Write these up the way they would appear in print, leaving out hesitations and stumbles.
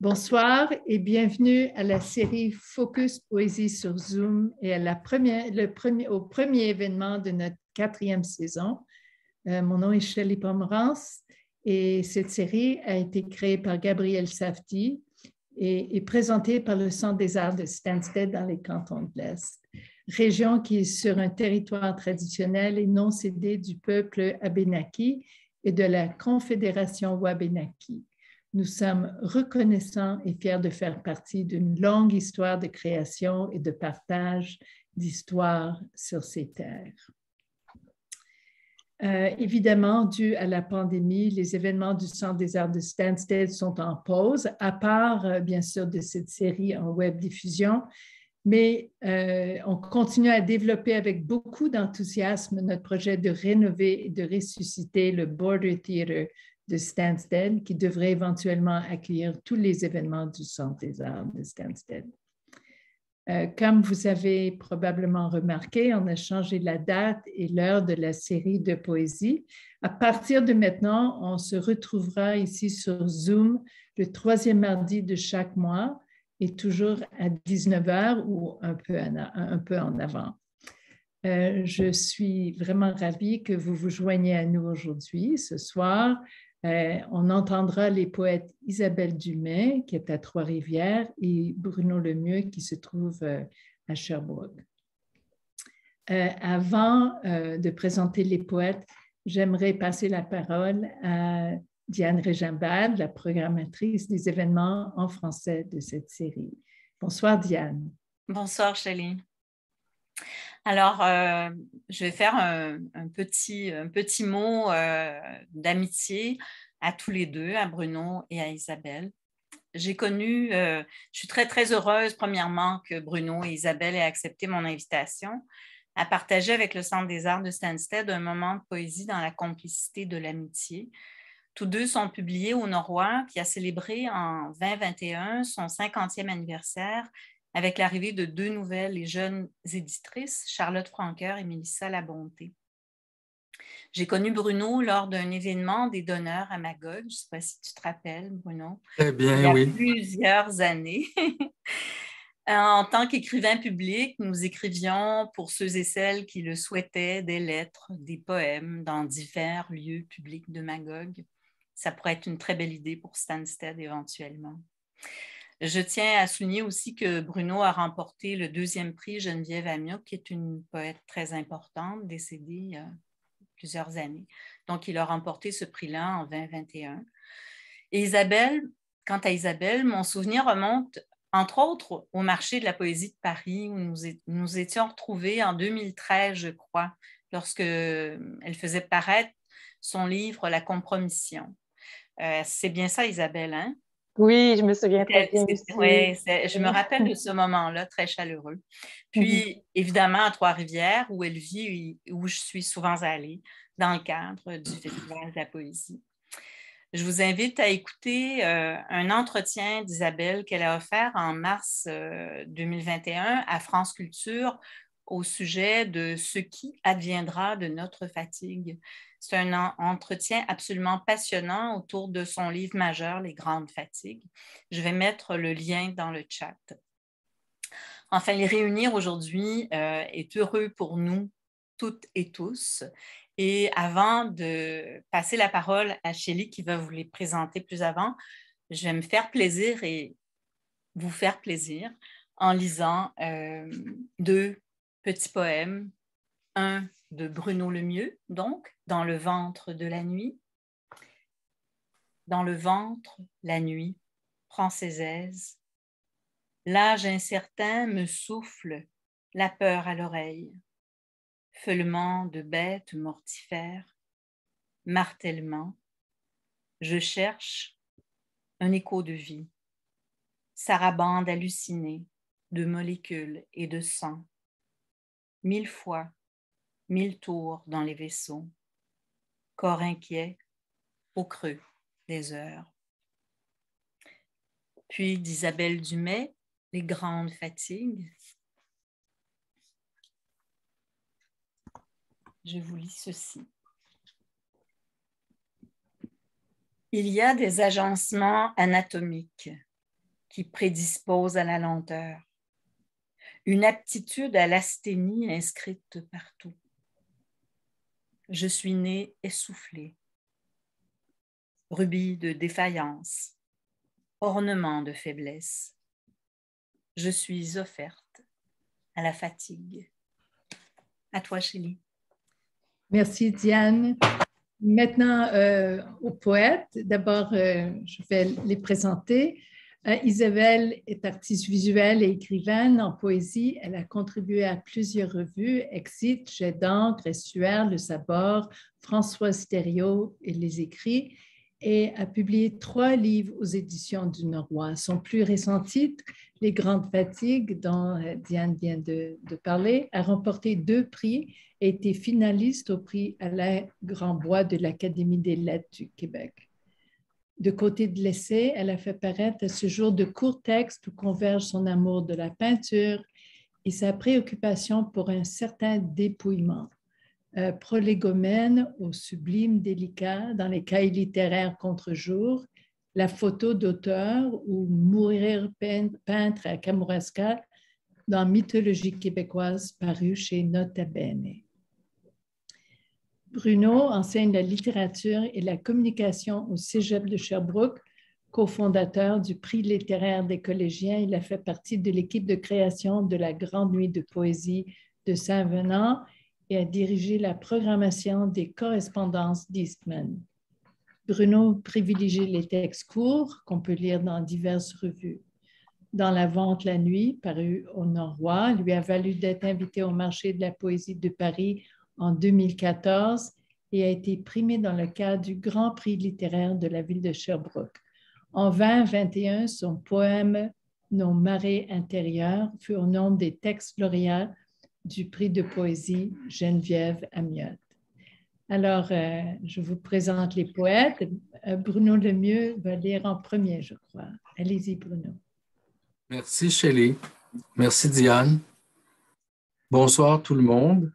Bonsoir et bienvenue à la série Focus Poésie sur Zoom et au premier événement de notre 4e saison. Mon nom est Shelley Pomerance et cette série a été créée par Gabriel Safdie et présentée par le Centre des arts de Stansted dans les cantons de l'Est, région qui est sur un territoire traditionnel et non cédé du peuple Abénaki et de la Confédération Wabénaki. Nous sommes reconnaissants et fiers de faire partie d'une longue histoire de création et de partage d'histoires sur ces terres. Évidemment, dû à la pandémie, les événements du Centre des arts de Stansted sont en pause, à part, bien sûr, de cette série en web diffusion, mais on continue à développer avec beaucoup d'enthousiasme notre projet de rénover et de ressusciter le Border Theatre de Stansted, qui devrait éventuellement accueillir tous les événements du Centre des arts de Stansted. Comme vous avez probablement remarqué, on a changé la date et l'heure de la série de poésie. À partir de maintenant, on se retrouvera ici sur Zoom le 3e mardi de chaque mois et toujours à 19h ou un peu en avant. Je suis vraiment ravie que vous vous joigniez à nous aujourd'hui, ce soir. On entendra les poètes Isabelle Dumais, qui est à Trois-Rivières, et Bruno Lemieux, qui se trouve à Sherbrooke. Avant de présenter les poètes, j'aimerais passer la parole à Diane Régimbald, la programmatrice des événements en français de cette série. Bonsoir, Diane. Bonsoir, Shelley. Alors, je vais faire un petit mot d'amitié à tous les deux, à Bruno et à Isabelle. Je suis très, très heureuse, premièrement, que Bruno et Isabelle aient accepté mon invitation à partager avec le Centre des arts de Stansted un moment de poésie dans la complicité de l'amitié. Tous deux sont publiés au Noroît, qui a célébré en 2021 son 50e anniversaire avec l'arrivée de 2 nouvelles et jeunes éditrices, Charlotte Franqueur et Mélissa Labonté. J'ai connu Bruno lors d'un événement des donneurs à Magog. Je ne sais pas si tu te rappelles, Bruno. Eh bien, il y a oui. plusieurs années. En tant qu'écrivain public, nous écrivions pour ceux et celles qui le souhaitaient des lettres, des poèmes dans divers lieux publics de Magog. Ça pourrait être une très belle idée pour Stansted éventuellement. Je tiens à souligner aussi que Bruno a remporté le 2e prix Geneviève Amiot, qui est une poète très importante, décédée il y a plusieurs années. Donc, il a remporté ce prix-là en 2021. Et Isabelle, quant à Isabelle, mon souvenir remonte, entre autres, au marché de la poésie de Paris, où nous étions retrouvés en 2013, je crois, lorsqu'elle faisait paraître son livre « La compromission ». C'est bien ça, Isabelle, hein? Oui, je me souviens très bien aussi. Oui, je me rappelle de ce moment-là, très chaleureux. Puis, évidemment, à Trois-Rivières, où elle vit, où je suis souvent allée, dans le cadre du Festival de la poésie. Je vous invite à écouter un entretien d'Isabelle qu'elle a offert en mars 2021 à France Culture au sujet de ce qui adviendra de notre fatigue. C'est un entretien absolument passionnant autour de son livre majeur, Les grandes fatigues. Je vais mettre le lien dans le chat. Enfin, les réunir aujourd'hui est heureux pour nous toutes et tous. Et avant de passer la parole à Shelley qui va vous les présenter plus avant, je vais me faire plaisir et vous faire plaisir en lisant 2 petits poèmes. Un de Bruno Lemieux, donc, Dans le ventre de la nuit. Dans le ventre, la nuit prend ses aises. L'âge incertain me souffle la peur à l'oreille. Feulement de bêtes mortifères, martèlement. Je cherche un écho de vie, sarabande hallucinée de molécules et de sang. 1000 fois, 1000 tours dans les vaisseaux, corps inquiet au creux des heures. Puis d'Isabelle Dumais, Les grandes fatigues. Je vous lis ceci. Il y a des agencements anatomiques, qui prédispose à la lenteur, une aptitude à l'asthénie inscrite partout. Je suis née essoufflée, rubis de défaillance, ornement de faiblesse. Je suis offerte à la fatigue. À toi, Chélie. Merci, Diane. Maintenant, aux poètes. D'abord, je vais les présenter. Isabelle est artiste visuelle et écrivaine en poésie. Elle a contribué à plusieurs revues, Exit, Jet d'encre, Estuaire, Le Sabord, François Stéréo et Les Écrits, et a publié 3 livres aux éditions du Noroît. Son plus récent titre, Les Grandes Fatigues, dont Diane vient de parler, a remporté 2 prix et été finaliste au prix Alain Grandbois de l'Académie des lettres du Québec. De côté de l'essai, elle a fait paraître à ce jour de courts textes où convergent son amour de la peinture et sa préoccupation pour un certain dépouillement. Prolégomène au sublime délicat dans les cahiers littéraires contre-jour, la photo d'auteur ou Mourir peintre à Kamouraska dans Mythologie québécoise paru chez Nota Bene. Bruno enseigne la littérature et la communication au Cégep de Sherbrooke, cofondateur du prix littéraire des collégiens. Il a fait partie de l'équipe de création de la Grande Nuit de poésie de Saint-Venant et a dirigé la programmation des correspondances d'Eastman. Bruno privilégie les textes courts qu'on peut lire dans diverses revues. Dans la vente la nuit, paru au Noroît, lui a valu d'être invité au marché de la poésie de Paris en 2014 et a été primé dans le cadre du Grand Prix littéraire de la ville de Sherbrooke. En 2021, son poème « Nos marées intérieures » fut au nombre des textes lauréats du prix de poésie Geneviève Amiotte. Alors, je vous présente les poètes. Bruno Lemieux va lire en premier, je crois. Allez-y, Bruno. Merci, Shelley. Merci, Diane. Bonsoir, tout le monde.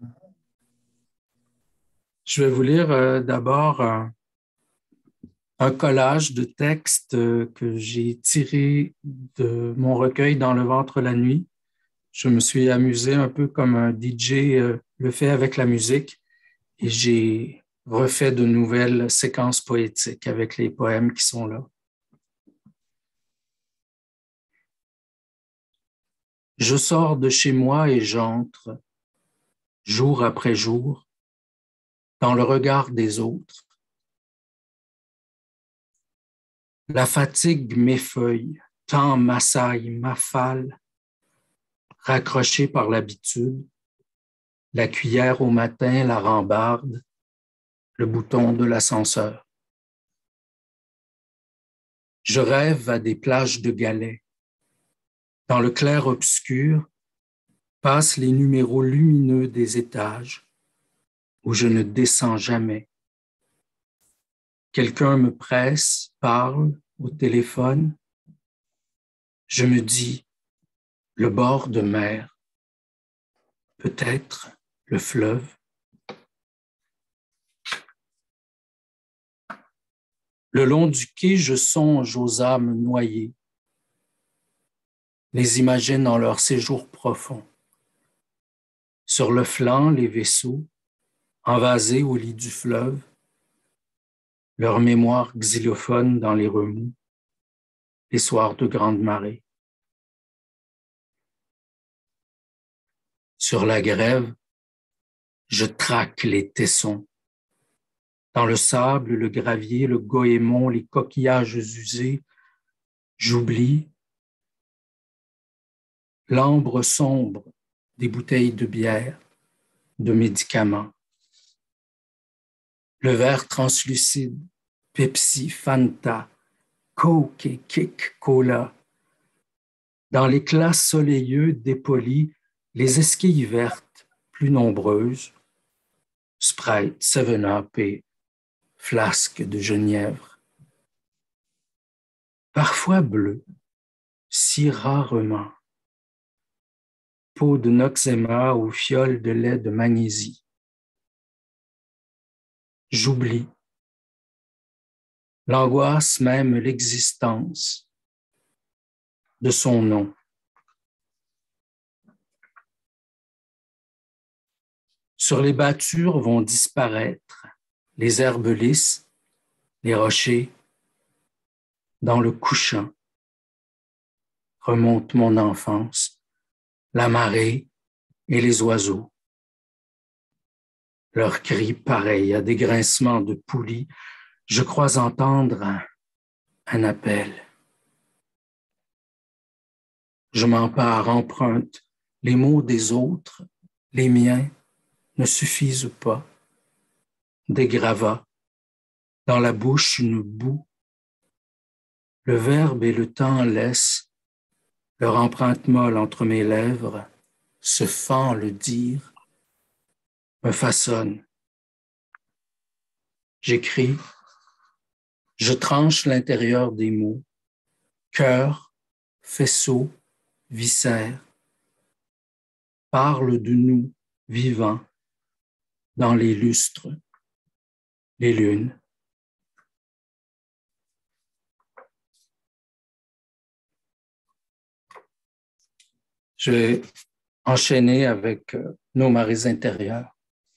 Je vais vous lire d'abord un collage de textes que j'ai tiré de mon recueil Dans le ventre la nuit. Je me suis amusé un peu comme un DJ le fait avec la musique et j'ai refait de nouvelles séquences poétiques avec les poèmes qui sont là. Je sors de chez moi et j'entre, jour après jour, dans le regard des autres. La fatigue m'effeuille, tant m'assaille, m'affale, raccroché par l'habitude, la cuillère au matin, la rambarde, le bouton de l'ascenseur. Je rêve à des plages de galets. Dans le clair-obscur, passent les numéros lumineux des étages où je ne descends jamais. Quelqu'un me presse, parle au téléphone. Je me dis, le bord de mer, peut-être le fleuve. Le long du quai, je songe aux âmes noyées, les imagine dans leur séjour profond. Sur le flanc, les vaisseaux, envasés au lit du fleuve, leur mémoire xylophone dans les remous, les soirs de grande marée. Sur la grève, je traque les tessons. Dans le sable, le gravier, le goémon, les coquillages usés, j'oublie l'ambre sombre des bouteilles de bière, de médicaments. Le verre translucide, Pepsi, Fanta, Coke et Kick Cola. Dans l'éclat soleilleux dépoli, les esquilles vertes plus nombreuses, Sprite, 7-Up et flasques de genièvre. Parfois bleu, si rarement. Peau de noxéma ou fiole de lait de magnésie. J'oublie. L'angoisse même l'existence. de son nom. Sur les battures vont disparaître les herbes lisses, les rochers. Dans le couchant remonte mon enfance, la marée et les oiseaux. Leurs cris pareils à des grincements de poulies, je crois entendre un appel. Je m'empare, emprunte les mots des autres, les miens ne suffisent pas. Des gravats, dans la bouche une boue. Le verbe et le temps laissent leur empreinte molle entre mes lèvres, se fend le dire, me façonne. J'écris, je tranche l'intérieur des mots, cœur, faisceau, viscère, parle de nous vivants dans les lustres, les lunes. Je vais enchaîner avec nos marées intérieures.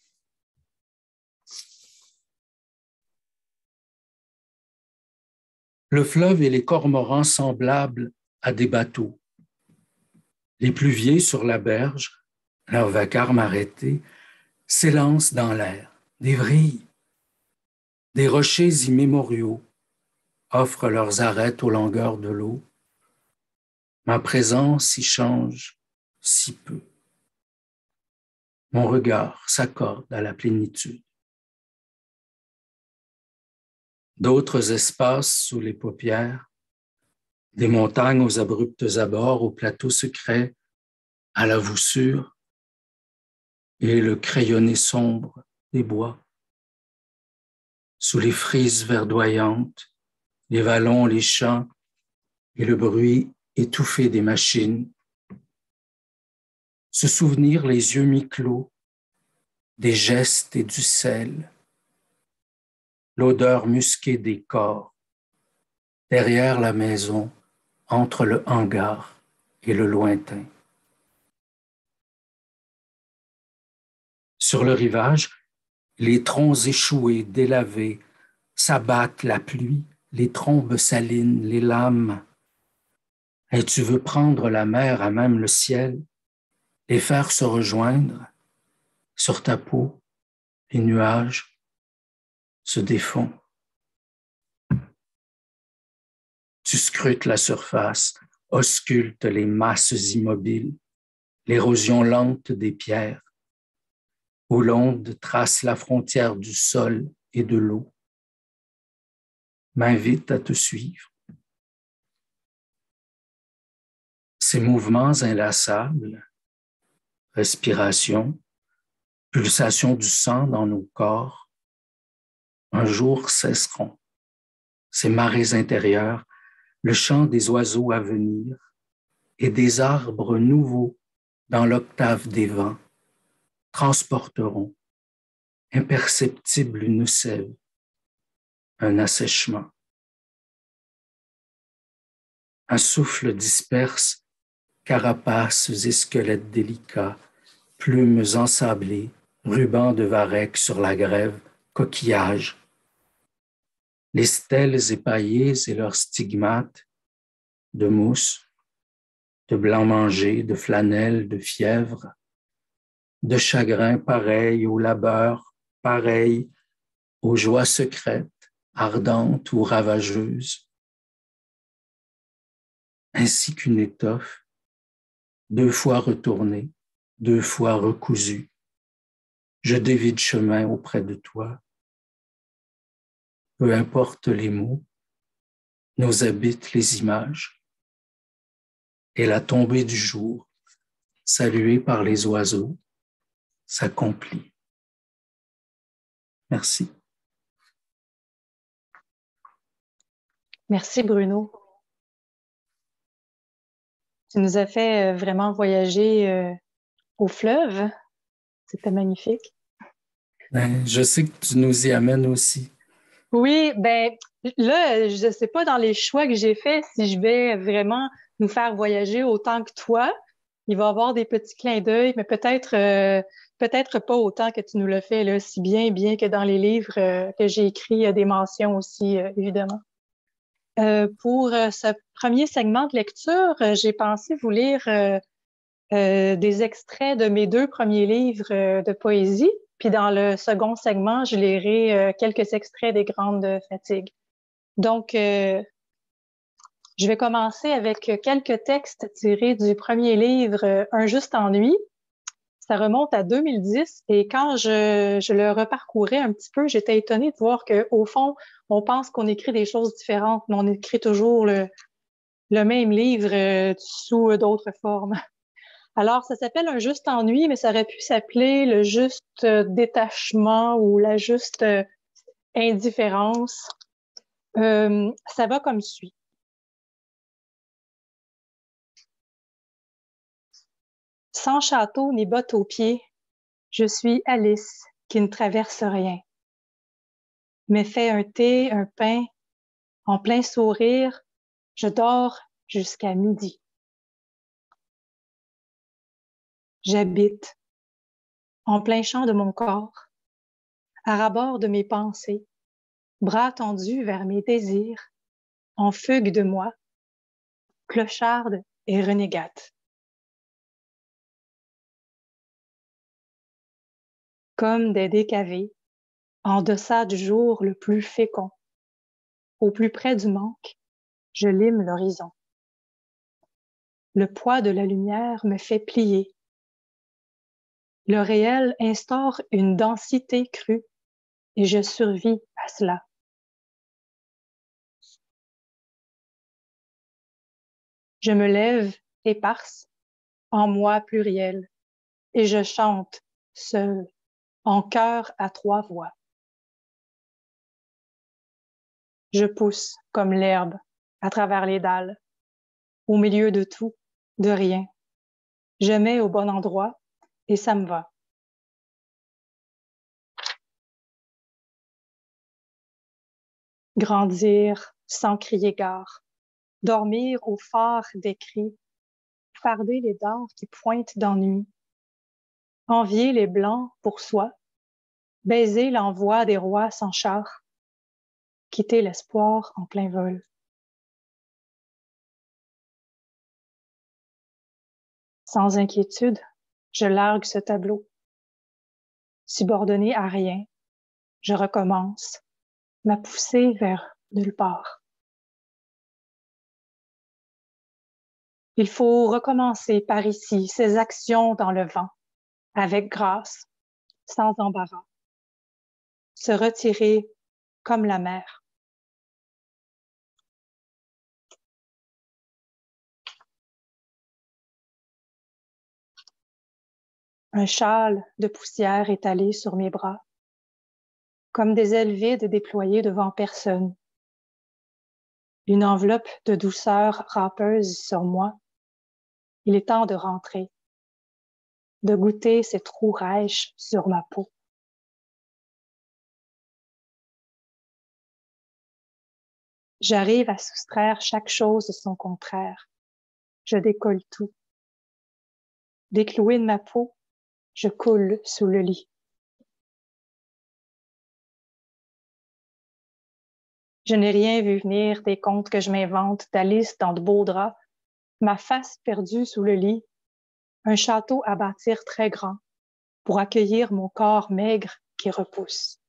Le fleuve et les cormorans semblables à des bateaux. Les pluviers sur la berge, leur vacarme arrêté, s'élancent dans l'air. Des vrilles, des rochers immémoriaux offrent leurs arêtes aux longueurs de l'eau. Ma présence y change si peu. Mon regard s'accorde à la plénitude. D'autres espaces sous les paupières, des montagnes aux abrupts abords, aux plateaux secrets, à la voussure, et le crayonné sombre des bois. Sous les frises verdoyantes, les vallons, les champs, et le bruit étouffé des machines. Se souvenir les yeux mi-clos des gestes et du sel, l'odeur musquée des corps, derrière la maison, entre le hangar et le lointain. Sur le rivage, les troncs échoués, délavés, s'abattent la pluie, les trombes salines, les lames. Et tu veux prendre la mer à même le ciel, les faire se rejoindre. Sur ta peau, les nuages se défont. Tu scrutes la surface, auscultes les masses immobiles, l'érosion lente des pierres, où l'onde trace la frontière du sol et de l'eau. M'invite à te suivre. Ces mouvements inlassables, respiration, pulsation du sang dans nos corps, un jour cesseront. Ces marées intérieures, le chant des oiseaux à venir et des arbres nouveaux dans l'octave des vents transporteront, imperceptible une sève, un assèchement. Un souffle disperse carapaces et squelettes délicats, plumes ensablées, rubans de varech sur la grève, coquillages. Les stèles épaillées et leurs stigmates de mousse, de blanc mangé, de flanelle, de fièvre, de chagrin pareil au labeur, pareil aux joies secrètes, ardentes ou ravageuses, ainsi qu'une étoffe, 2 fois retournée, 2 fois recousue. Je dévie de chemin auprès de toi. Peu importe les mots, nous habitent les images. Et la tombée du jour, saluée par les oiseaux, s'accomplit. Merci. Merci Bruno. Tu nous as fait vraiment voyager au fleuve. C'était magnifique. Ben, je sais que tu nous y amènes aussi. Oui, ben là, je ne sais pas dans les choix que j'ai faits si je vais vraiment nous faire voyager autant que toi. Il va y avoir des petits clins d'œil, mais peut-être peut-être pas autant que tu nous le fais, là, si bien que dans les livres que j'ai écrits, il y a des mentions aussi, évidemment. Pour ce premier segment de lecture, j'ai pensé vous lire des extraits de mes 2 premiers livres de poésie. Puis dans le second segment, je lirai quelques extraits des Grandes Fatigues. Donc, je vais commencer avec quelques textes tirés du premier livre, Un juste ennui. Ça remonte à 2010 et quand je le reparcourais un petit peu, j'étais étonnée de voir qu'au fond, on pense qu'on écrit des choses différentes, mais on écrit toujours le même livre sous d'autres formes. Alors, ça s'appelle Un juste ennui, mais ça aurait pu s'appeler le juste détachement ou la juste indifférence. Ça va comme suit. Sans château ni bottes aux pieds, je suis Alice qui ne traverse rien. Mais fais un thé, un pain, en plein sourire, je dors jusqu'à midi. J'habite en plein champ de mon corps, à rabord de mes pensées, bras tendus vers mes désirs, en fugue de moi, clocharde et renégate. Comme des décavés, en deçà du jour le plus fécond, au plus près du manque, je lime l'horizon. Le poids de la lumière me fait plier. Le réel instaure une densité crue et je survis à cela. Je me lève éparse, en moi pluriel, et je chante seul, en chœur à 3 voix. Je pousse comme l'herbe à travers les dalles, au milieu de tout, de rien. Je mets au bon endroit et ça me va. Grandir sans crier gare, dormir au phare des cris, farder les dents qui pointent d'ennui, envier les blancs pour soi, baiser l'envoi des rois sans char, quitter l'espoir en plein vol. Sans inquiétude, je largue ce tableau. Subordonné à rien, je recommence, ma poussée vers nulle part. Il faut recommencer par ici ces actions dans le vent, avec grâce, sans embarras. Se retirer comme la mer. Un châle de poussière étalé sur mes bras, comme des ailes vides déployées devant personne. Une enveloppe de douceur râpeuse sur moi. Il est temps de rentrer, de goûter ces trous rêches sur ma peau. J'arrive à soustraire chaque chose de son contraire. Je décolle tout. Décloué de ma peau, je coule sous le lit. Je n'ai rien vu venir des contes que je m'invente d'Alice dans de beaux draps, ma face perdue sous le lit, un château à bâtir très grand pour accueillir mon corps maigre qui repousse.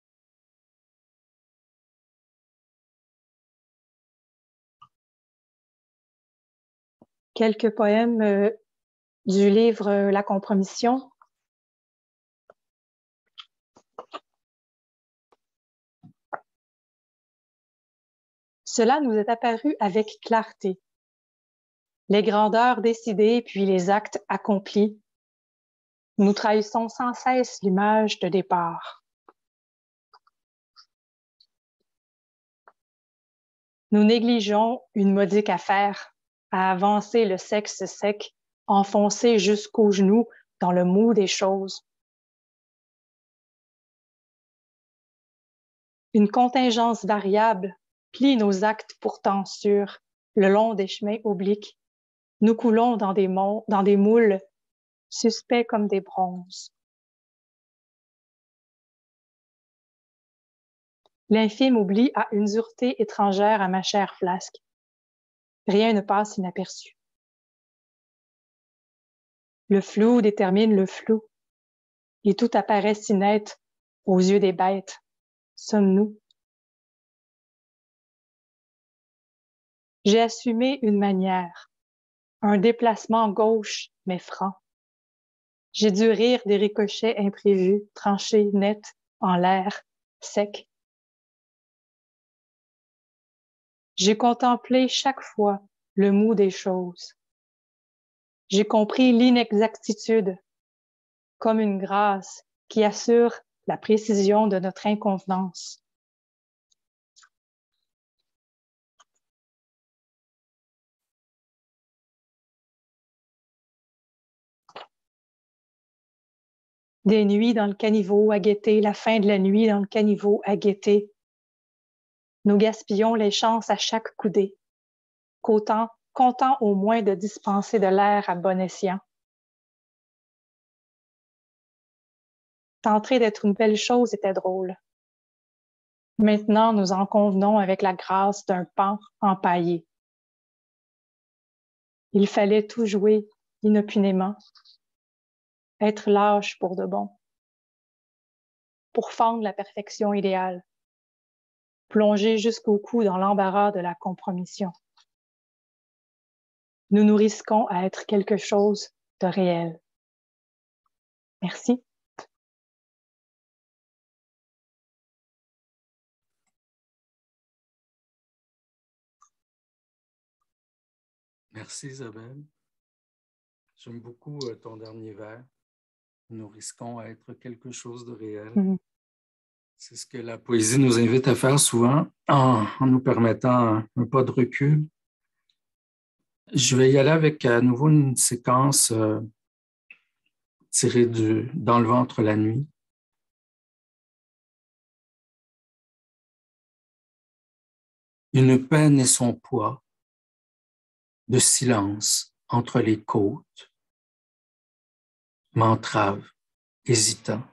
Quelques poèmes du livre La Compromission. Cela nous est apparu avec clarté. Les grandeurs décidées puis les actes accomplis. Nous trahissons sans cesse l'image de départ. Nous négligeons une modique affaire à avancer le sexe sec, enfoncé jusqu'aux genoux dans le mou des choses. Une contingence variable plie nos actes pourtant sûrs le long des chemins obliques Nous coulons dans des moules suspects comme des bronzes. L'infime oubli a une dureté étrangère à ma chère flasque. Rien ne passe inaperçu. Le flou détermine le flou, et tout apparaît si net aux yeux des bêtes. Sommes-nous? J'ai assumé une manière, un déplacement gauche mais franc. J'ai dû rire des ricochets imprévus, tranchés, nets, en l'air, secs. J'ai contemplé chaque fois le mou des choses. J'ai compris l'inexactitude comme une grâce qui assure la précision de notre inconvenance. Des nuits dans le caniveau à guetter, la fin de la nuit dans le caniveau à guetter. Nous gaspillons les chances à chaque coudée, content au moins de dispenser de l'air à bon escient. Tenter d'être une belle chose était drôle. Maintenant, nous en convenons avec la grâce d'un pan empaillé. Il fallait tout jouer inopinément, être lâche pour de bon, pour fendre la perfection idéale, plonger jusqu'au cou dans l'embarras de la compromission. Nous nous risquons à être quelque chose de réel. Merci. Merci Isabelle. J'aime beaucoup ton dernier vers. Nous risquons à être quelque chose de réel. Mm-hmm. C'est ce que la poésie nous invite à faire souvent en nous permettant un pas de recul. Je vais y aller avec à nouveau une séquence tirée Dans le ventre la nuit. Une peine et son poids de silence entre les côtes m'entrave, hésitant.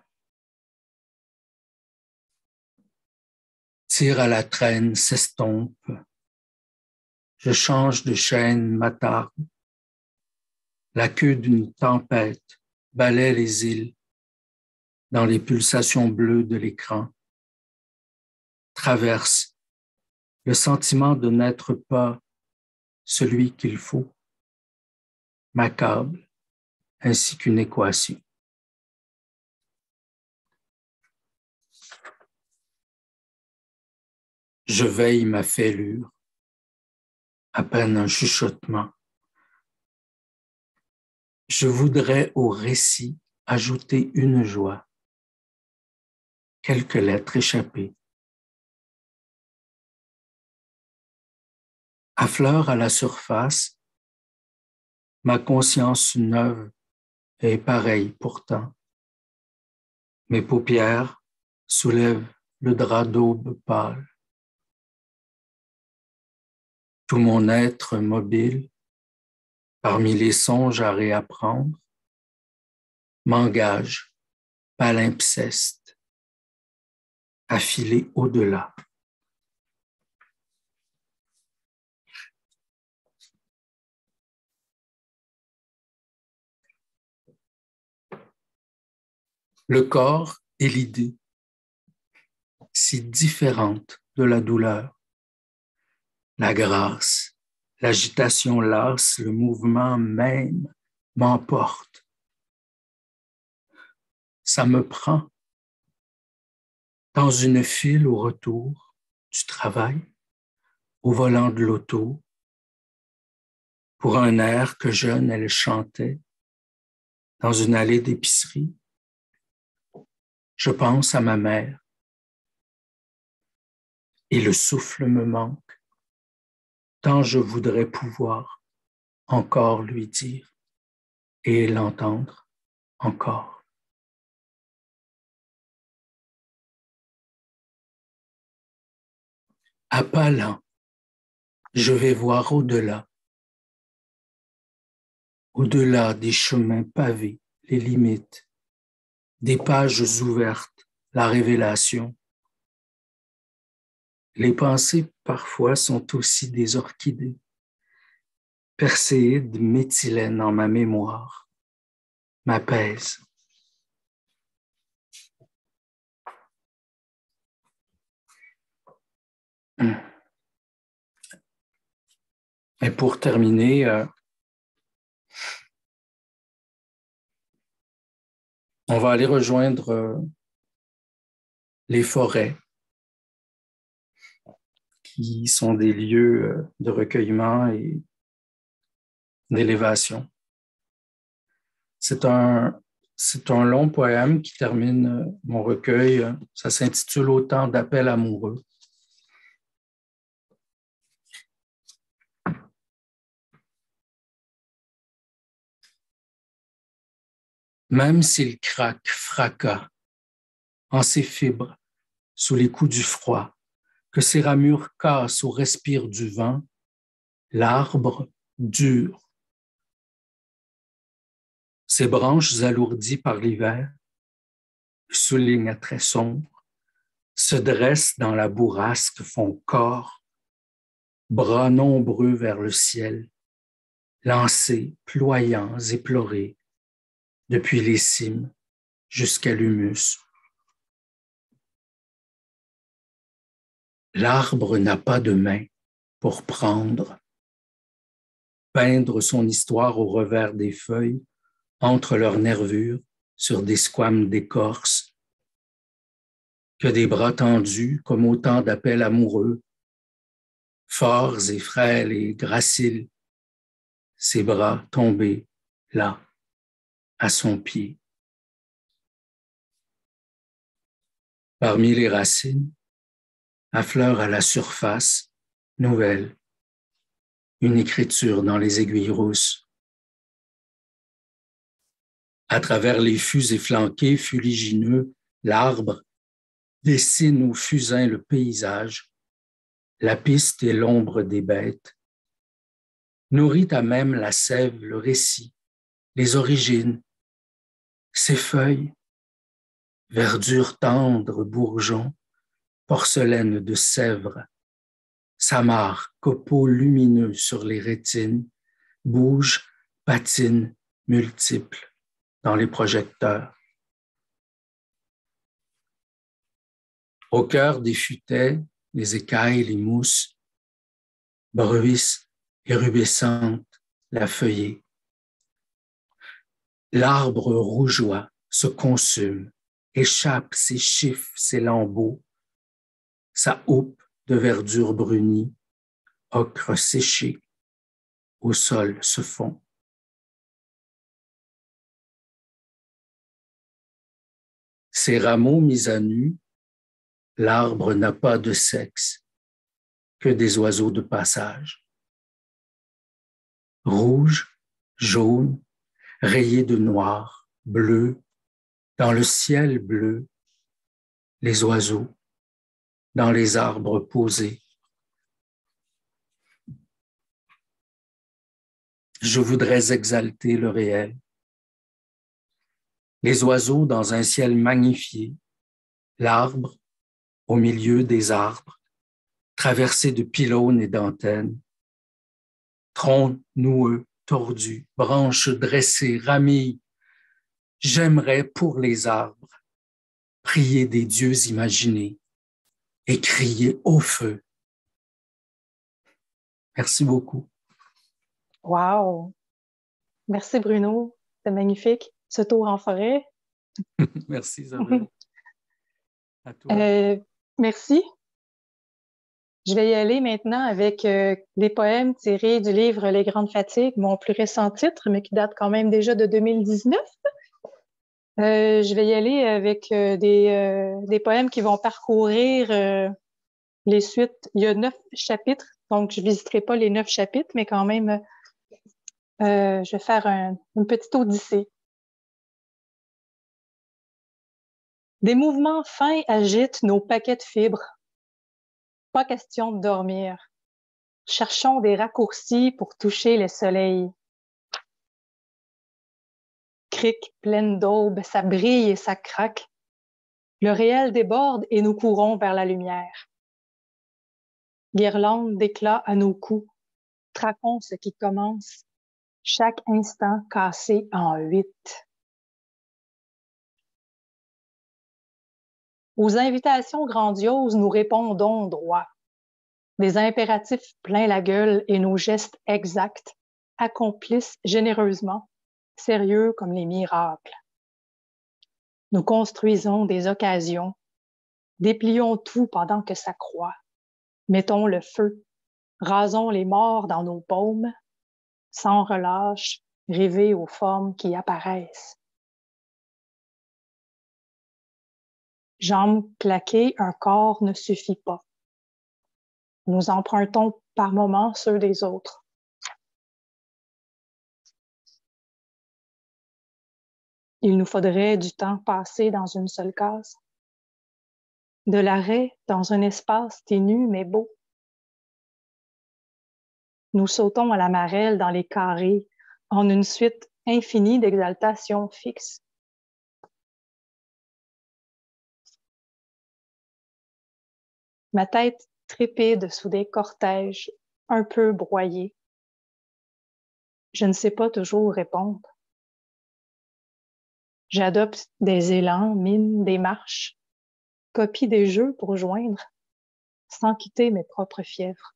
Tire à la traîne, s'estompe. Je change de chaîne, m'attarde. La queue d'une tempête balaie les îles dans les pulsations bleues de l'écran. Traverse le sentiment de n'être pas celui qu'il faut. M'accable ainsi qu'une équation. Je veille ma fêlure, à peine un chuchotement. Je voudrais au récit ajouter une joie, quelques lettres échappées. Affleure à la surface, ma conscience neuve est pareille pourtant. Mes paupières soulèvent le drap d'aube pâle. Tout mon être mobile, parmi les songes à réapprendre, m'engage, palimpseste, à filer au-delà. Le corps et l'idée, si différentes de la douleur. La grâce, l'agitation lasse, le mouvement même m'emporte. Ça me prend dans une file au retour du travail, au volant de l'auto, pour un air que jeune elle chantait dans une allée d'épicerie. Je pense à ma mère et le souffle me manque, tant je voudrais pouvoir encore lui dire et l'entendre encore. À pas lents, je vais voir au-delà, au-delà des chemins pavés, les limites, des pages ouvertes, la révélation. Les pensées parfois sont aussi des orchidées, perséides méthylènes en ma mémoire, m'apaisent. Et pour terminer, on va aller rejoindre les forêts, qui sont des lieux de recueillement et d'élévation. C'est un long poème qui termine mon recueil. Ça s'intitule Autant d'appels amoureux. Même s'il craque fracas en ses fibres sous les coups du froid, que ses ramures cassent ou respirent du vent, l'arbre dure. Ses branches alourdies par l'hiver, soulignent à traits sombres, se dressent dans la bourrasque, font corps, bras nombreux vers le ciel, lancés, ployants, éplorés, depuis les cimes jusqu'à l'humus. L'arbre n'a pas de main pour prendre, peindre son histoire au revers des feuilles, entre leurs nervures, sur des squames d'écorce, que des bras tendus comme autant d'appels amoureux, forts et frêles et graciles, ses bras tombés là, à son pied. Parmi les racines, affleure à la surface, nouvelle, une écriture dans les aiguilles rousses. À travers les fûts efflanqués, fuligineux, l'arbre dessine au fusain le paysage, la piste et l'ombre des bêtes. Nourrit à même la sève, le récit, les origines, ses feuilles, verdure tendre, bourgeon, porcelaine de Sèvres, Samare, copeaux lumineux sur les rétines, bouge, patine, multiples dans les projecteurs. Au cœur des futaies, les écailles, les mousses, bruissent, érubescentes, la feuillée. L'arbre rougeoie, se consume, échappe ses chiffres, ses lambeaux, sa houppe de verdure brunie, ocre séché, au sol se fond. Ses rameaux mis à nu, l'arbre n'a pas de sexe, que des oiseaux de passage. Rouge, jaune, rayés de noir, bleu, dans le ciel bleu, les oiseaux, dans les arbres posés. Je voudrais exalter le réel. Les oiseaux dans un ciel magnifié, l'arbre au milieu des arbres, traversé de pylônes et d'antennes, troncs noueux, tordus, branches dressées, ramilles. J'aimerais pour les arbres prier des dieux imaginés et crier au feu. Merci beaucoup. Wow! Merci Bruno, c'est magnifique, ce tour en forêt. Merci Isabelle. À toi. Merci. Je vais y aller maintenant avec des poèmes tirés du livre Les Grandes Fatigues, mon plus récent titre, mais qui date quand même déjà de 2019. Je vais y aller avec des poèmes qui vont parcourir les suites. Il y a 9 chapitres, donc je ne visiterai pas les 9 chapitres, mais quand même, je vais faire une petite odyssée. Des mouvements fins agitent nos paquets de fibres. Pas question de dormir. Cherchons des raccourcis pour toucher le soleil. crique pleine d'aube, ça brille et ça craque. Le réel déborde et nous courons vers la lumière. Guirlande d'éclats à nos coups, traquons ce qui commence, chaque instant cassé en 8. Aux invitations grandioses, nous répondons droit. Des impératifs plein la gueule et nos gestes exacts accomplissent généreusement, sérieux comme les miracles. Nous construisons des occasions, déplions tout pendant que ça croît. Mettons le feu, rasons les morts dans nos paumes, sans relâche, rêver aux formes qui apparaissent. Jambes claquées, un corps ne suffit pas. Nous empruntons par moments ceux des autres. Il nous faudrait du temps passé dans une seule case, de l'arrêt dans un espace ténu mais beau. Nous sautons à la marelle dans les carrés en une suite infinie d'exaltations fixes. Ma tête trépide sous des cortèges un peu broyés. Je ne sais pas toujours répondre. J'adopte des élans, mine des marches, copie des jeux pour joindre, sans quitter mes propres fièvres.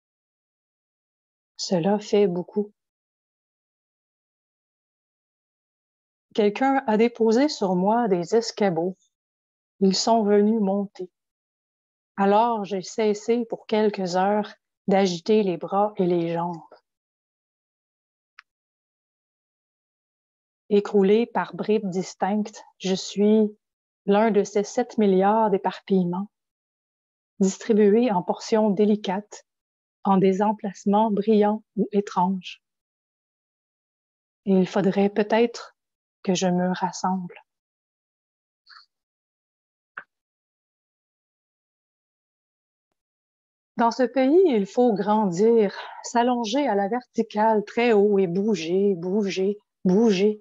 Cela fait beaucoup. Quelqu'un a déposé sur moi des escabeaux. Ils sont venus monter. Alors j'ai cessé pour quelques heures d'agiter les bras et les jambes. Écroulé par bribes distinctes, je suis l'un de ces 7 milliards d'éparpillements, distribués en portions délicates, en des emplacements brillants ou étranges. Et il faudrait peut-être que je me rassemble. Dans ce pays, il faut grandir, s'allonger à la verticale très haut et bouger, bouger, bouger.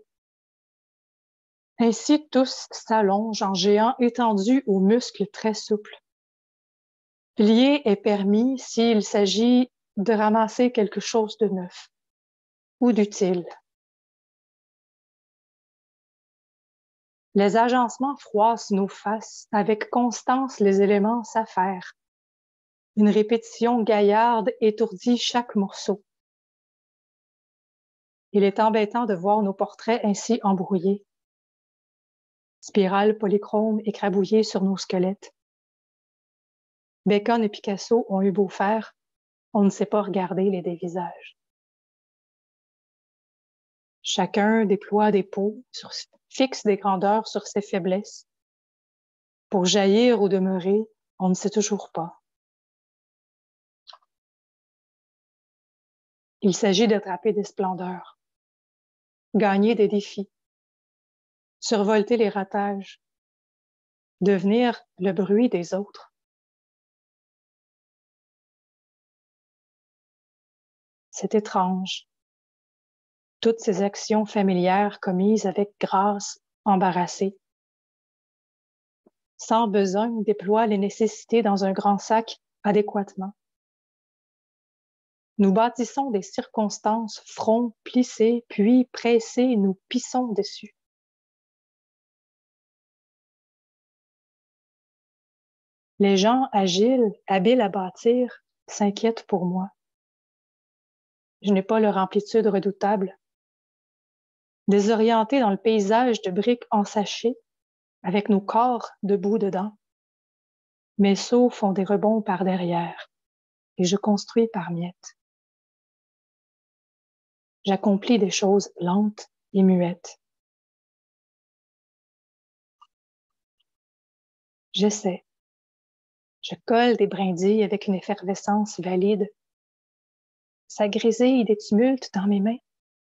Ainsi, tous s'allongent en géants étendus aux muscles très souples. Plier est permis s'il s'agit de ramasser quelque chose de neuf ou d'utile. Les agencements froissent nos faces, avec constance les éléments s'affairent. Une répétition gaillarde étourdit chaque morceau. Il est embêtant de voir nos portraits ainsi embrouillés. Spirales polychromes écrabouillées sur nos squelettes. Bacon et Picasso ont eu beau faire, on ne sait pas regarder les dévisages. Chacun déploie des peaux, fixe des grandeurs sur ses faiblesses. Pour jaillir ou demeurer, on ne sait toujours pas. Il s'agit d'attraper des splendeurs, gagner des défis, survolter les ratages, devenir le bruit des autres. C'est étrange. Toutes ces actions familières commises avec grâce, embarrassée. Sans besogne déploie les nécessités dans un grand sac adéquatement. Nous bâtissons des circonstances, front plissés, puis pressés, nous pissons dessus. Les gens agiles, habiles à bâtir, s'inquiètent pour moi. Je n'ai pas leur amplitude redoutable. Désorientés dans le paysage de briques ensachées, avec nos corps debout dedans, mes sauts font des rebonds par derrière, et je construis par miettes. J'accomplis des choses lentes et muettes. J'essaie. Je colle des brindilles avec une effervescence valide. Ça grésille des tumultes dans mes mains.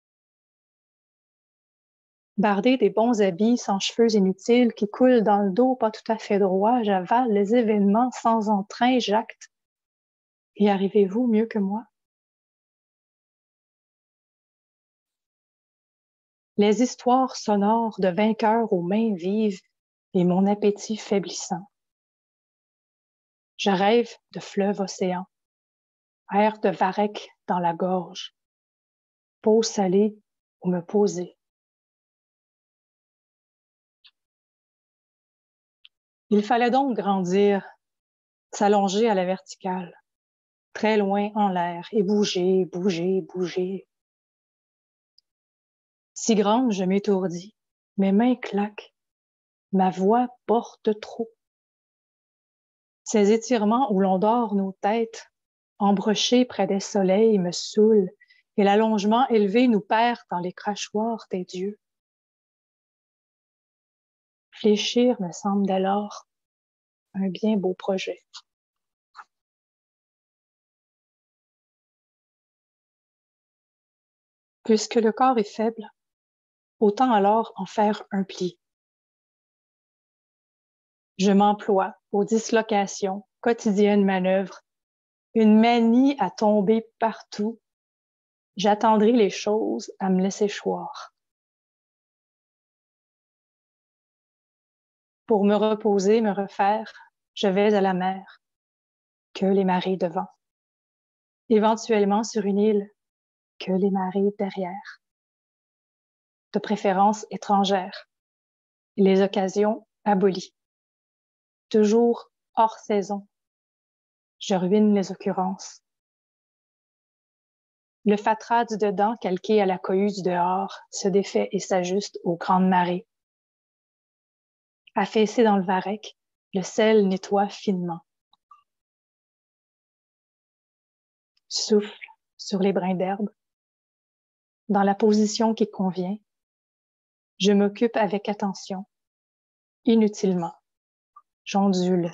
Bardé des bons habits sans cheveux inutiles qui coulent dans le dos pas tout à fait droit, j'avale les événements sans entrain, j'acte. Et arrivez-vous mieux que moi? les histoires sonores de vainqueurs aux mains vives et mon appétit faiblissant. Je rêve de fleuves océans, air de varech dans la gorge, peau salée où me poser. Il fallait donc grandir, s'allonger à la verticale, très loin en l'air, et bouger, bouger, bouger. Si grande, je m'étourdis, mes mains claquent, ma voix porte trop. Ces étirements où l'on dort nos têtes, embrochés près des soleils, me saoulent, et l'allongement élevé nous perd dans les crachoirs des dieux. Fléchir me semble dès lors un bien beau projet. Puisque le corps est faible, autant alors en faire un pli. Je m'emploie aux dislocations, quotidiennes manœuvres, une manie à tomber partout. J'attendrai les choses à me laisser choir. Pour me reposer, me refaire, je vais à la mer, que les marées devant. Éventuellement sur une île, que les marées derrière. De préférence étrangère, les occasions abolies. Toujours hors saison. Je ruine les occurrences. Le fatras du dedans, calqué à la cohue du dehors, se défait et s'ajuste aux grandes marées. Affaissé dans le varech, le sel nettoie finement. Souffle sur les brins d'herbe. Dans la position qui convient, je m'occupe avec attention. Inutilement, j'ondule.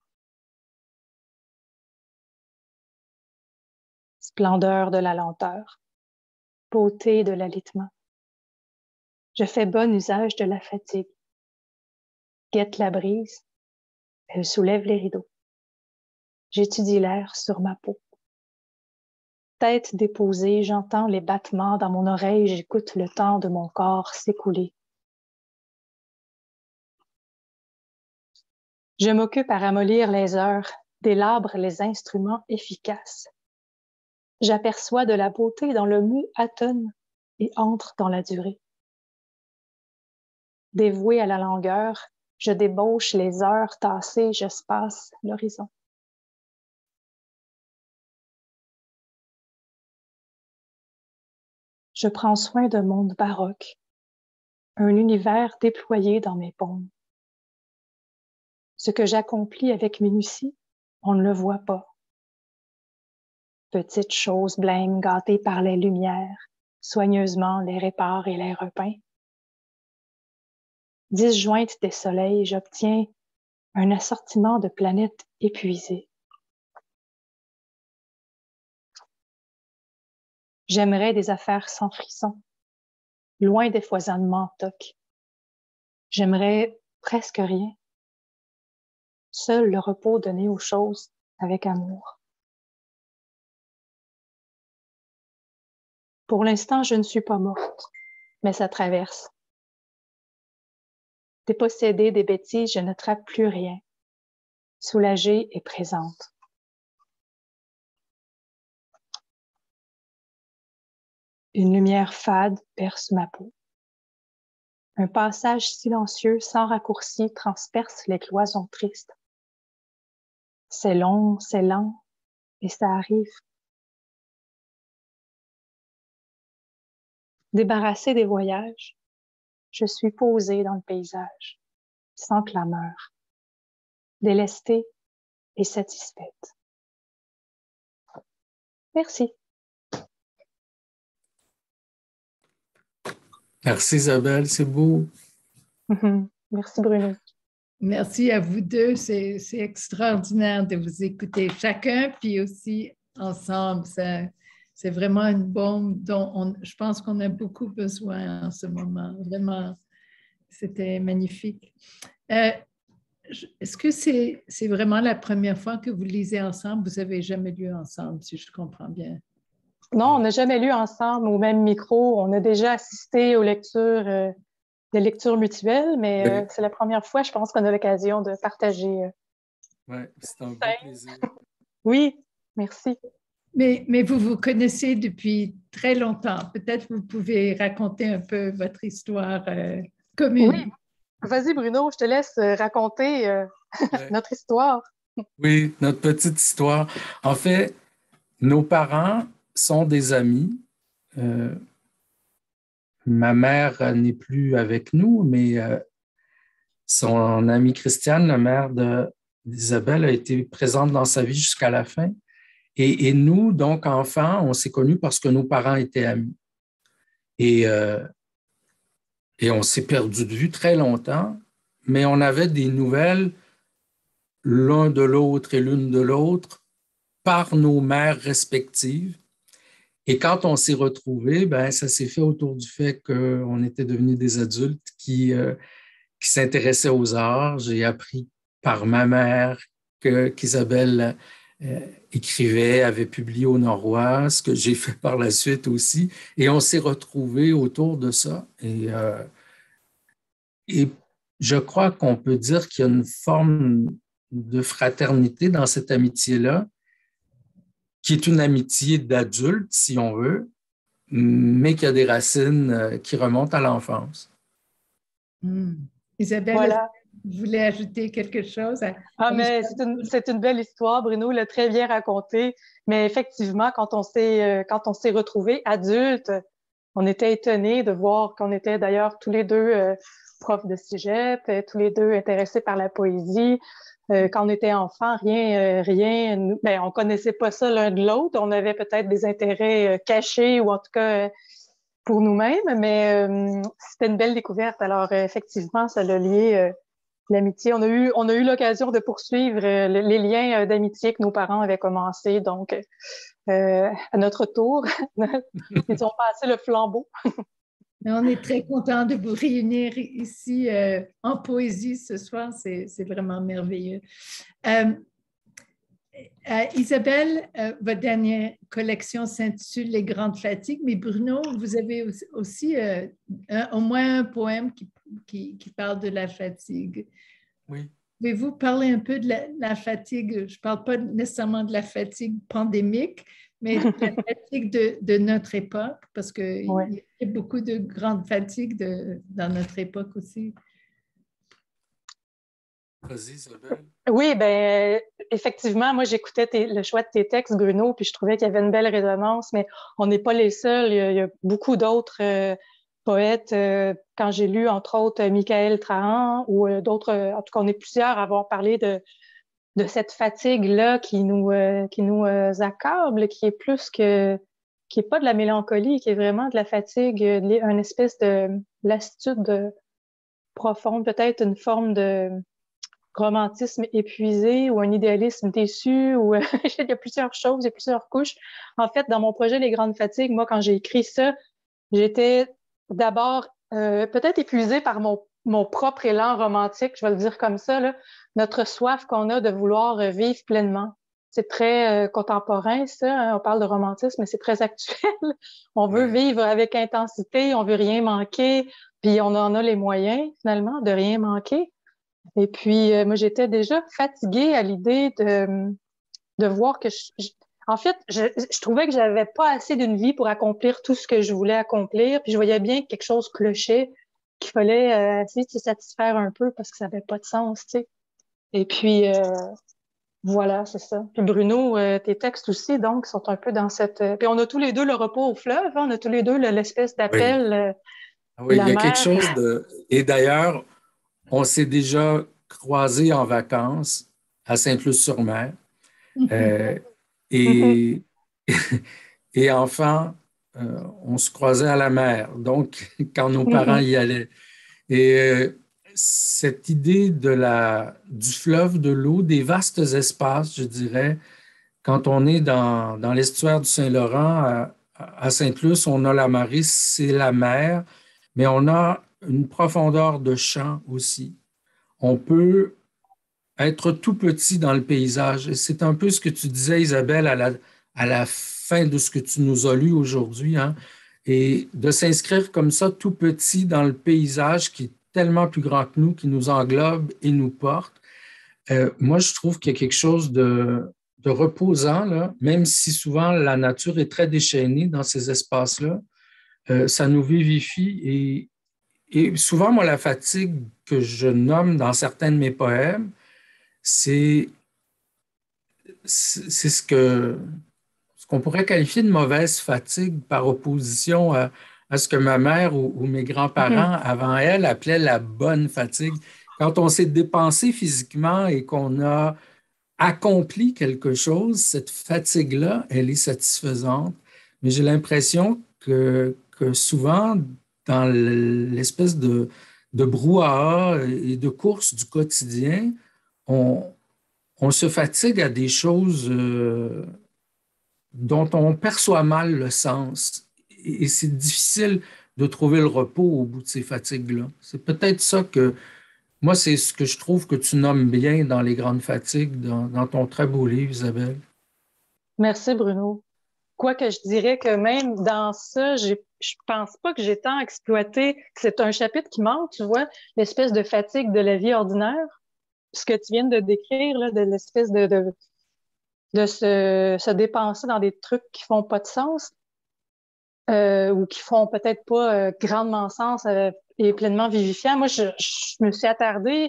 Splendeur de la lenteur, beauté de l'alitement. Je fais bon usage de la fatigue. Guette la brise, elle soulève les rideaux. J'étudie l'air sur ma peau. Tête déposée, j'entends les battements dans mon oreille, j'écoute le temps de mon corps s'écouler. Je m'occupe à ramollir les heures, délabre les instruments efficaces. J'aperçois de la beauté dans le mou atone et entre dans la durée. Dévouée à la langueur, je débauche les heures tassées, j'espace l'horizon. Je prends soin d'un monde baroque, un univers déployé dans mes paumes. Ce que j'accomplis avec minutie, on ne le voit pas. Petites choses blêmes gâtées par les lumières, soigneusement les répare et les repeint. Disjointe des soleils, j'obtiens un assortiment de planètes épuisées. J'aimerais des affaires sans frisson, loin des foisonnements tocs. J'aimerais presque rien. Seul le repos donné aux choses avec amour. Pour l'instant, je ne suis pas morte, mais ça traverse. Dépossédée des bêtises, je n'attrape plus rien. Soulagée et présente. Une lumière fade perce ma peau. Un passage silencieux sans raccourci transperce les cloisons tristes. C'est long, c'est lent, et ça arrive. Débarrassée des voyages, je suis posée dans le paysage, sans clameur, délestée et satisfaite. Merci. Merci Isabelle, c'est beau. Merci Bruno. Merci à vous deux. C'est extraordinaire de vous écouter chacun, puis aussi ensemble. C'est vraiment une bombe dont je pense qu'on a beaucoup besoin en ce moment. Vraiment, c'était magnifique. Est-ce que c'est vraiment la première fois que vous lisez ensemble? Vous n'avez jamais lu ensemble, si je comprends bien. Non, on n'a jamais lu ensemble au même micro. On a déjà assisté aux lectures, des lectures mutuelles, mais Oui, c'est la première fois, je pense, qu'on a l'occasion de partager. ouais, c'est un beau plaisir. Oui, merci. Mais vous vous connaissez depuis très longtemps. Peut-être vous pouvez raconter un peu votre histoire Oui, commune. vas-y, Bruno, je te laisse raconter Ouais. notre histoire. Oui, notre petite histoire. En fait, nos parents sont des amis. Euh, Ma mère n'est plus avec nous, mais son amie Christiane, la mère d'Isabelle, a été présente dans sa vie jusqu'à la fin. Et nous, donc, enfants, on s'est connus parce que nos parents étaient amis. Et, euh, et on s'est perdu de vue très longtemps, mais on avait des nouvelles l'un de l'autre et l'une de l'autre par nos mères respectives. Et quand on s'est retrouvés, ben, ça s'est fait autour du fait qu'on était devenus des adultes qui s'intéressaient aux arts. J'ai appris par ma mère qu'Isabelle écrivait, avait publié au Norois, ce que j'ai fait par la suite aussi. Et on s'est retrouvés autour de ça. Et je crois qu'on peut dire qu'il y a une forme de fraternité dans cette amitié-là, qui est une amitié d'adulte, si on veut, mais qui a des racines qui remontent à l'enfance. Hmm. Isabelle, est-ce que Voilà. vous voulez ajouter quelque chose Ah, à mais l'histoire? c'est une belle histoire, Bruno l'a très bien raconté. Mais effectivement, quand on s'est retrouvés adultes, on était étonnés de voir qu'on était d'ailleurs tous les deux profs de cégep, tous les deux intéressés par la poésie. Quand on était enfants, ben, on connaissait pas ça l'un de l'autre. On avait peut-être des intérêts cachés ou en tout cas pour nous-mêmes, mais c'était une belle découverte. Alors effectivement, ça l'a lié l'amitié. On a eu l'occasion de poursuivre les liens d'amitié que nos parents avaient commencé. Donc à notre tour, ils ont passé le flambeau. On est très content de vous réunir ici en poésie ce soir. C'est vraiment merveilleux. Euh, Isabelle, votre dernière collection s'intitule Les Grandes Fatigues, mais Bruno, vous avez aussi au moins un poème qui parle de la fatigue. Oui. Pouvez-vous parler un peu de la fatigue? Je ne parle pas nécessairement de la fatigue pandémique, mais de la fatigue de notre époque, parce qu'il Ouais. y a beaucoup de grandes fatigues dans notre époque aussi. Vas-y, Isabelle. Oui, ben effectivement, moi j'écoutais le choix de tes textes, Bruno, puis je trouvais qu'il y avait une belle résonance, mais on n'est pas les seuls. Il y a beaucoup d'autres poètes. Quand j'ai lu, entre autres, Michael Trahan ou d'autres, en tout cas, on est plusieurs à avoir parlé de cette fatigue-là qui nous accable, qui est pas de la mélancolie, qui est vraiment de la fatigue, une espèce de lassitude profonde, peut-être une forme de romantisme épuisé ou un idéalisme déçu ou il y a plusieurs choses, il y a plusieurs couches. En fait, dans mon projet Les Grandes Fatigues, moi, quand j'ai écrit ça, j'étais d'abord peut-être épuisée par mon propre élan romantique, je vais le dire comme ça, là, notre soif qu'on a de vouloir vivre pleinement. C'est très contemporain, ça. Hein, on parle de romantisme, mais c'est très actuel. On veut Ouais. vivre avec intensité, on veut rien manquer, puis on en a les moyens, finalement, de rien manquer. Et puis, moi, j'étais déjà fatiguée à l'idée de voir que en fait, je trouvais que j'avais pas assez d'une vie pour accomplir tout ce que je voulais accomplir. Puis je voyais bien que quelque chose clochait, qu'il fallait essayer de se satisfaire un peu parce que ça avait pas de sens, tu sais. Et puis, voilà, c'est ça. Puis Bruno, tes textes aussi, donc, sont un peu dans cette... Puis on a tous les deux le repos au fleuve, hein, on a tous les deux l'espèce Oui. d'appel Oui, il la y a quelque mer. chose de... Et d'ailleurs, on s'est déjà croisés en vacances à Sainte-Luce-sur-Mer. Euh, et, et enfin, on se croisait à la mer, donc quand nos parents y allaient. Et cette idée du fleuve, de l'eau, des vastes espaces, je dirais, quand on est dans l'estuaire du Saint-Laurent, à Sainte-Luce, on a la marée, c'est la mer, mais on a une profondeur de champ aussi. On peut être tout petit dans le paysage. Et c'est un peu ce que tu disais, Isabelle, à la fin de ce que tu nous as lu aujourd'hui, hein, et de s'inscrire comme ça tout petit dans le paysage qui est tellement plus grand que nous, qui nous englobe et nous porte. Moi, je trouve qu'il y a quelque chose de reposant, là, même si souvent la nature est très déchaînée dans ces espaces-là. Ça nous vivifie et souvent, moi, la fatigue que je nomme dans certains de mes poèmes, c'est ce qu'on pourrait qualifier de mauvaise fatigue par opposition à ce que ma mère ou mes grands-parents avant elle appelaient la bonne fatigue. Quand on s'est dépensé physiquement et qu'on a accompli quelque chose, cette fatigue-là, elle est satisfaisante. Mais j'ai l'impression que souvent, dans l'espèce de brouhaha et de course du quotidien, on se fatigue à des choses dont on perçoit mal le sens. Et c'est difficile de trouver le repos au bout de ces fatigues-là. C'est peut-être ça que, moi, c'est ce que je trouve que tu nommes bien dans Les Grandes Fatigues, dans ton très beau livre, Isabelle. Merci, Bruno. Quoique je dirais que même dans ça, je pense pas que j'ai tant exploité. C'est un chapitre qui manque, tu vois, l'espèce de fatigue de la vie ordinaire. Ce que tu viens de décrire, là, de l'espèce de se dépenser dans des trucs qui font pas de sens ou qui font peut-être pas grandement sens et pleinement vivifiant. Moi, je me suis attardée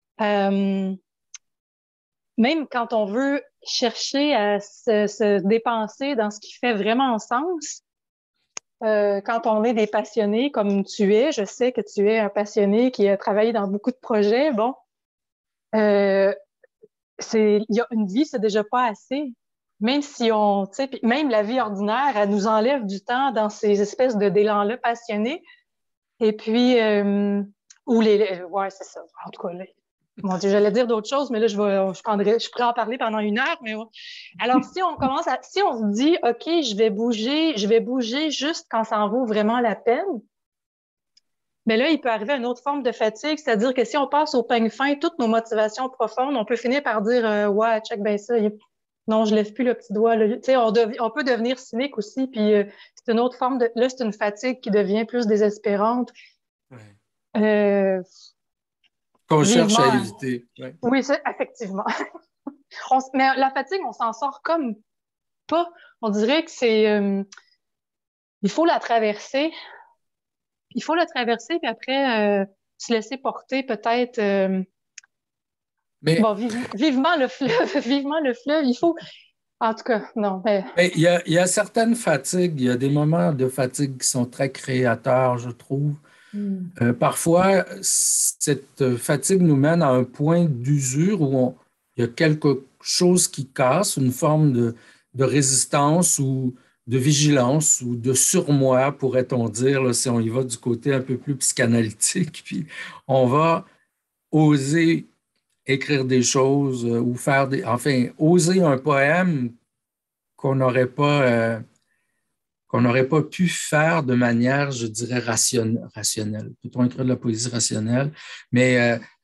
même quand on veut chercher à se dépenser dans ce qui fait vraiment sens, quand on est des passionnés comme tu es, je sais que tu es un passionné qui a travaillé dans beaucoup de projets, bon, il y a une vie, c'est déjà pas assez. Même si on, tu sais, même la vie ordinaire, elle nous enlève du temps dans ces espèces d'élans-là passionnés. Et puis, ouais, c'est ça. En tout cas, là, mon Dieu, j'allais dire d'autres choses, mais là, je pourrais en parler pendant une heure, mais ouais. Alors, si on se dit, OK, je vais bouger juste quand ça en vaut vraiment la peine, mais là, il peut arriver une autre forme de fatigue, c'est-à-dire que si on passe au peigne fin toutes nos motivations profondes, on peut finir par dire, ouais, check ben ça, non, je lève plus le petit doigt, là. Tu sais, on peut devenir cynique aussi, puis c'est une autre forme là, c'est une fatigue qui devient plus désespérante. Ouais. Qu'on cherche à éviter. Ouais. Oui, c'est effectivement. Mais la fatigue, on s'en sort comme pas. On dirait que il faut la traverser. Il faut la traverser, puis après, se laisser porter peut-être. Mais bon, vivement le fleuve, vivement le fleuve. Il faut. En tout cas, non. Mais il y a certaines fatigues, il y a des moments de fatigue qui sont très créateurs, je trouve. Parfois, cette fatigue nous mène à un point d'usure où il y a quelque chose qui casse, une forme de résistance ou de vigilance ou de surmoi, pourrait-on dire, là, si on y va du côté un peu plus psychanalytique. Puis on va oser écrire des choses ou enfin, oser un poème qu'on n'aurait pas pu faire de manière, je dirais, rationnelle. Peut-on écrire de la poésie rationnelle? Mais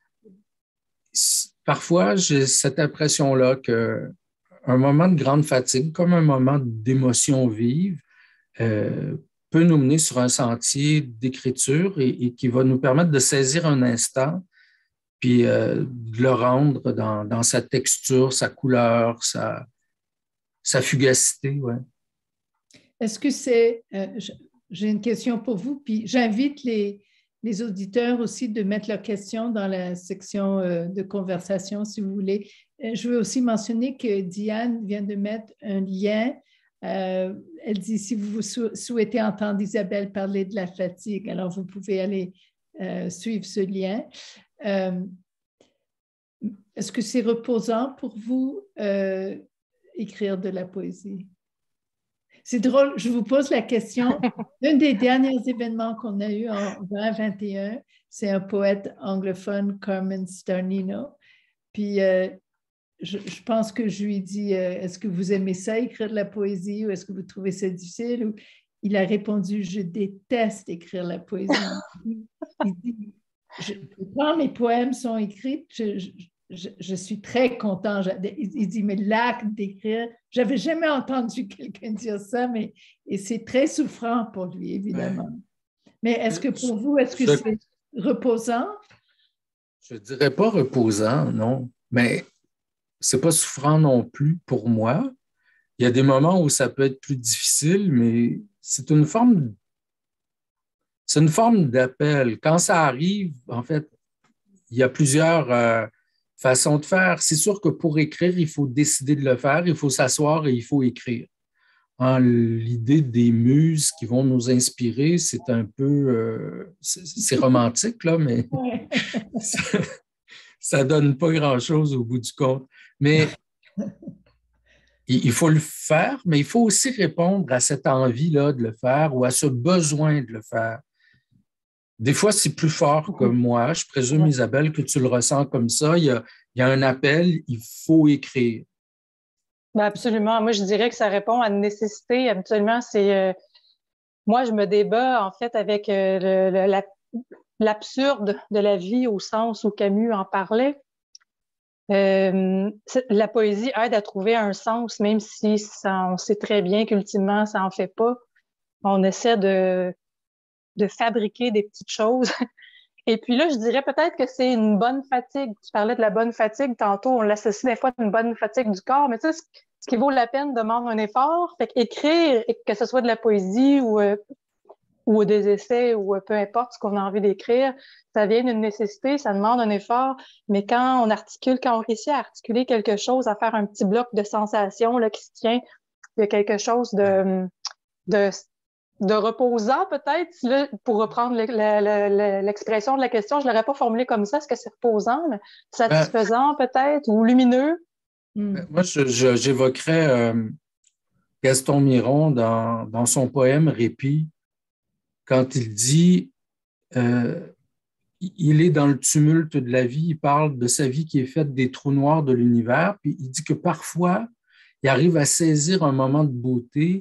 parfois, j'ai cette impression-là qu'un moment de grande fatigue, comme un moment d'émotion vive, peut nous mener sur un sentier d'écriture et qui va nous permettre de saisir un instant, puis de le rendre dans sa texture, sa couleur, sa fugacité. Ouais. Est-ce que j'ai une question pour vous, puis j'invite les auditeurs aussi de mettre leurs questions dans la section de conversation, si vous voulez. Je veux aussi mentionner que Diane vient de mettre un lien. Elle dit, si vous souhaitez entendre Isabelle parler de la fatigue, alors vous pouvez aller suivre ce lien. Est-ce que c'est reposant pour vous écrire de la poésie? C'est drôle, je vous pose la question. L'un des derniers événements qu'on a eu en 2021, c'est un poète anglophone, Carmen Starnino. Puis je pense que je lui ai dit, est-ce que vous aimez ça, écrire de la poésie, ou est-ce que vous trouvez ça difficile? Il a répondu, je déteste écrire la poésie. Il dit, quand mes poèmes sont écrits, je suis très content. Il dit, mais l'acte d'écrire, j'avais jamais entendu quelqu'un dire ça, mais et c'est très souffrant pour lui, évidemment. Ouais. Mais est-ce que pour vous, est-ce que c'est reposant? Je ne dirais pas reposant, non, mais c'est pas souffrant non plus pour moi. Il y a des moments où ça peut être plus difficile, mais c'est une forme d'appel. Quand ça arrive, en fait, il y a plusieurs façons de faire. C'est sûr que pour écrire, il faut décider de le faire, il faut s'asseoir et il faut écrire. Hein, l'idée des muses qui vont nous inspirer, c'est un peu, c'est romantique, là, mais Ouais. ça ne donne pas grand-chose au bout du compte. Mais il faut le faire, mais il faut aussi répondre à cette envie-là de le faire ou à ce besoin de le faire. Des fois, c'est plus fort que moi. Je présume, Isabelle, que tu le ressens comme ça. Il y a un appel, il faut écrire. Ben absolument. Moi, je dirais que ça répond à une nécessité. Habituellement, c'est... moi, je me débat, en fait, avec l'absurde de la vie au sens où Camus en parlait. La poésie aide à trouver un sens, même si on sait très bien qu'ultimement, ça en fait pas. On essaie de fabriquer des petites choses. Et puis là, je dirais peut-être que c'est une bonne fatigue. Tu parlais de la bonne fatigue tantôt. On l'associe des fois à une bonne fatigue du corps, mais tu sais, ce qui vaut la peine demande un effort. Fait qu'écrire, que ce soit de la poésie ou des essais ou peu importe ce qu'on a envie d'écrire, ça vient d'une nécessité, ça demande un effort. Mais quand on réussit à articuler quelque chose, à faire un petit bloc de sensations là, qui se tient, il y a quelque chose de reposant peut-être. Là, pour reprendre l'expression de la question, je ne l'aurais pas formulée comme ça. Est-ce que c'est reposant, mais satisfaisant peut-être, ou lumineux? Moi, j'évoquerais Gaston Miron dans son poème Répit, quand il dit il est dans le tumulte de la vie, il parle de sa vie qui est faite des trous noirs de l'univers, puis il dit que parfois, il arrive à saisir un moment de beauté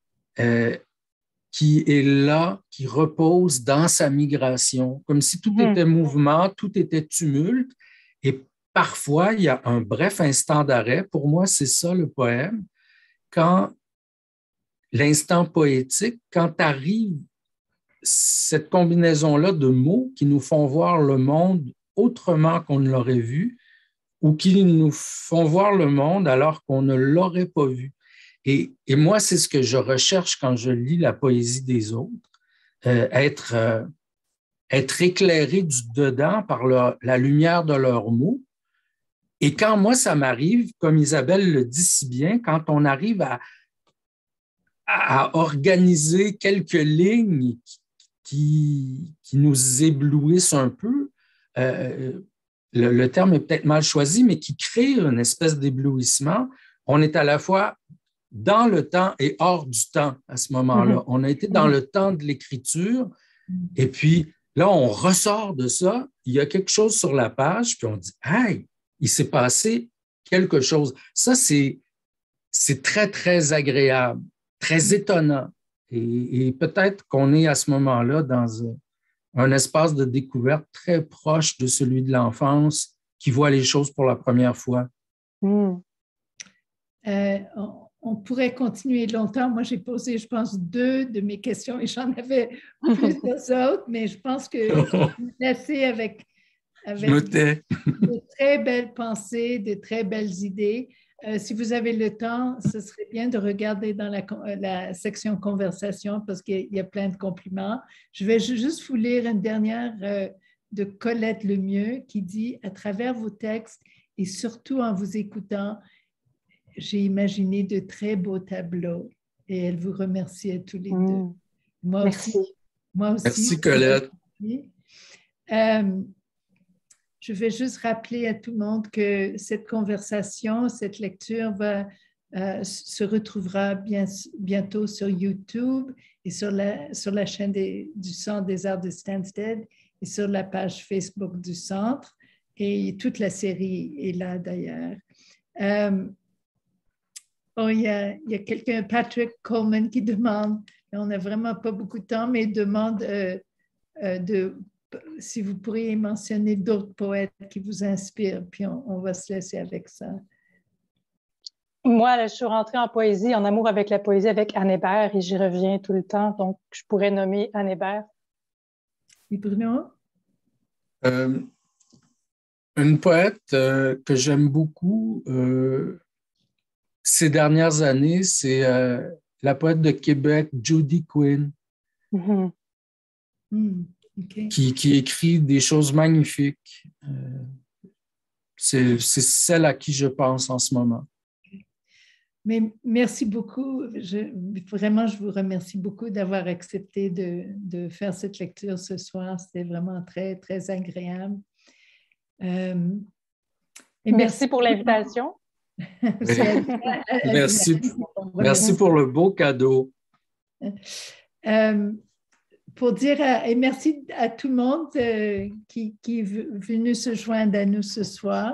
qui est là, qui repose dans sa migration, comme si tout était mouvement, tout était tumulte, et parfois, il y a un bref instant d'arrêt. Pour moi, c'est ça le poème. Quand l'instant poétique, quand arrive cette combinaison-là de mots qui nous font voir le monde autrement qu'on ne l'aurait vu ou qui nous font voir le monde alors qu'on ne l'aurait pas vu. Et moi, c'est ce que je recherche quand je lis la poésie des autres, être éclairé du dedans par la lumière de leurs mots. Et quand moi, ça m'arrive, comme Isabelle le dit si bien, quand on arrive à organiser quelques lignes qui nous éblouissent un peu, le terme est peut-être mal choisi, mais qui crée une espèce d'éblouissement. On est à la fois dans le temps et hors du temps à ce moment-là. On a été dans le temps de l'écriture, et puis là, on ressort de ça, il y a quelque chose sur la page, puis on dit « Hey, il s'est passé quelque chose. » Ça, c'est très, très agréable, très étonnant. Et peut-être qu'on est à ce moment-là dans un espace de découverte très proche de celui de l'enfance qui voit les choses pour la première fois. On pourrait continuer longtemps. Moi, j'ai posé, je pense, 2 de mes questions et j'en avais plus d'autres, mais je pense que je vais me laisser avec de très belles pensées, de très belles idées. Si vous avez le temps, ce serait bien de regarder dans la section conversation parce qu'il y a plein de compliments. Je vais juste vous lire une dernière de Colette Lemieux qui dit « À travers vos textes et surtout en vous écoutant, j'ai imaginé de très beaux tableaux. » Et elle vous remercie à tous les deux. Merci. Moi aussi. Merci, Colette. Je vais juste rappeler à tout le monde que cette conversation, cette lecture se retrouvera bientôt sur YouTube et sur la chaîne du Centre des arts de Stansted et sur la page Facebook du Centre. Et toute la série est là d'ailleurs. Il y a quelqu'un, Patrick Coleman, qui demande, on n'a vraiment pas beaucoup de temps, mais demande si vous pourriez mentionner d'autres poètes qui vous inspirent, puis on va se laisser avec ça. Moi, là, je suis rentrée en poésie, en amour avec la poésie avec Anne Hébert et j'y reviens tout le temps. Donc, je pourrais nommer Anne Hébert. Et Bruno? Une poète que j'aime beaucoup ces dernières années, c'est la poète de Québec, Judy Quinn, Okay. qui écrit des choses magnifiques. C'est celle à qui je pense en ce moment. Mais merci beaucoup. Vraiment, je vous remercie beaucoup d'avoir accepté de faire cette lecture ce soir. C'était vraiment très, très agréable. Et merci pour l'invitation. Merci pour le beau cadeau. Pour dire, et merci à tout le monde qui est venu se joindre à nous ce soir.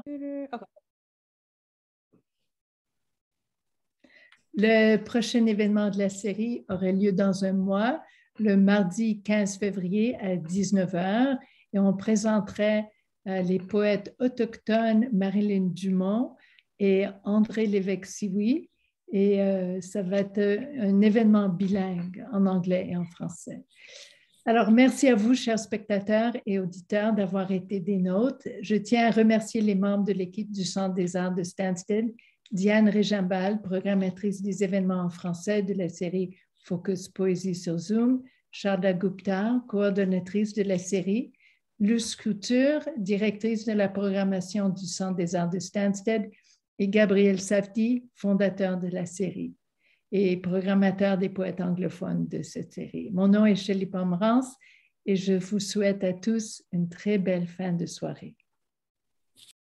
Le prochain événement de la série aurait lieu dans un mois, le mardi 15 février à 19h, et on présenterait les poètes autochtones Marilyn Dumont et André Lévesque-Sioui, et ça va être un événement bilingue en anglais et en français. Alors, merci à vous, chers spectateurs et auditeurs, d'avoir été des nôtres. Je tiens à remercier les membres de l'équipe du Centre des arts de Stansted, Diane Régimbal, programmatrice des événements en français de la série Focus Poésie sur Zoom, Sharda Gupta, coordonnatrice de la série, Luce Couture, directrice de la programmation du Centre des arts de Stansted, et Gabriel Safdie, fondateur de la série et programmateur des poètes anglophones de cette série. Mon nom est Shelley Pomerance et je vous souhaite à tous une très belle fin de soirée.